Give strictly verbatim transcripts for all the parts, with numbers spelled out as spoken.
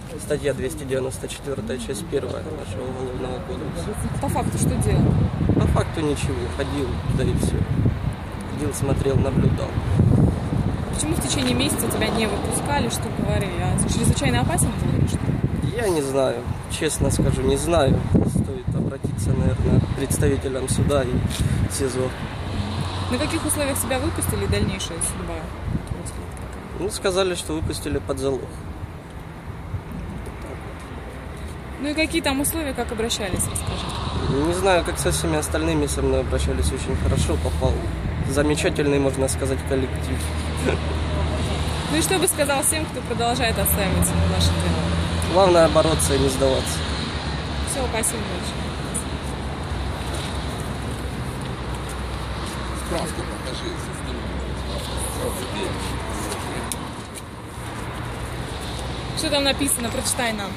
Статья двести девяносто четыре, часть первая нашего уголовного кодекса. А по факту что делал? По факту ничего, ходил, да и все. Ходил, смотрел, наблюдал. Почему в течение месяца тебя не выпускали, что говорили? А чрезвычайно опасен был или что? Я не знаю, честно скажу, не знаю. Стоит обратиться, наверное, к представителям суда и СИЗО. На каких условиях себя выпустили и дальнейшая судьба? Ну, сказали, что выпустили под залог. Ну и какие там условия, как обращались, расскажи. Не знаю, как со всеми остальными со мной обращались очень хорошо, попал. Замечательный, можно сказать, коллектив. Ну и что бы сказал всем, кто продолжает отстаивать ваше дело? Главное бороться и не сдаваться. Все, спасибо большое. Справку покажи. Что там написано? Прочитай нам.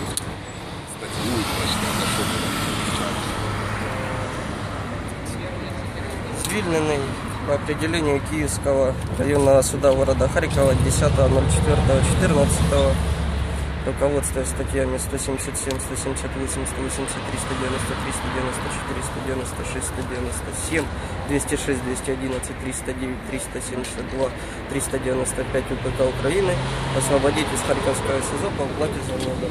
Звільнений по определению Киевского районного суда города Харькова десятого ноль четвёртого четырнадцатого, руководствуясь статьями сто семьдесят семь, сто семьдесят восемь, сто восемьдесят три, сто девяносто три, сто девяносто четыре, сто девяносто шесть, сто девяносто семь, двести шесть, двести одиннадцать, триста девять, триста семьдесят два, триста девяносто пять УПК Украины освободить из Харьковского СИЗО по уплате залога.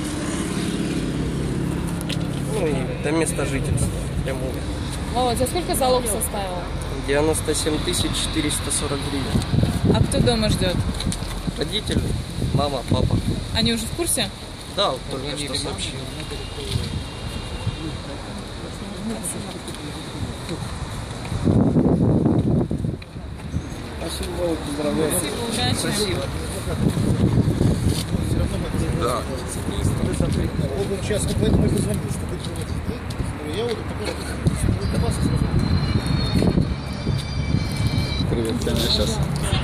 Ну и до места жительства прямого. Володь, а сколько залог составил? девяносто семь тысяч четыреста сорок гривен. А кто дома ждет? Родители, мама, папа. Они уже в курсе? Да, вот только что сообщил. Спасибо, поздравляю. Спасибо, удачи. Спасибо. Да. Вот сейчас, поэтому и позвонил, чтобы я вот для вас. Привет, конечно, сейчас.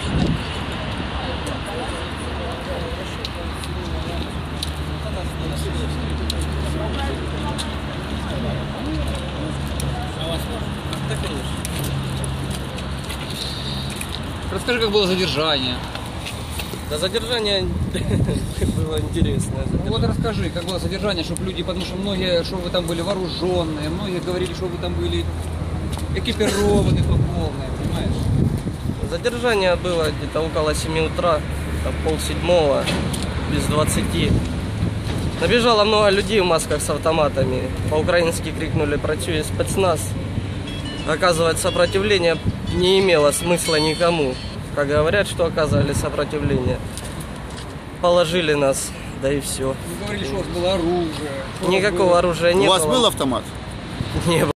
Да, конечно. Расскажи, как было задержание. Да, задержание было интересное. Ну вот расскажи, как было задержание, чтобы люди, потому что многие, что вы там были вооруженные, многие говорили, что вы там были экипированы по полной, понимаешь? Задержание было где-то около семи утра, там полседьмого, без двадцати. Набежало много людей в масках с автоматами. По-украински крикнули «Працює спецназ». Оказывать сопротивление не имело смысла никому. Как говорят, что оказывали сопротивление. Положили нас, да и все. Вы говорили, что у вас было оружие. Никакого оружия не У было. вас был автомат? Не было.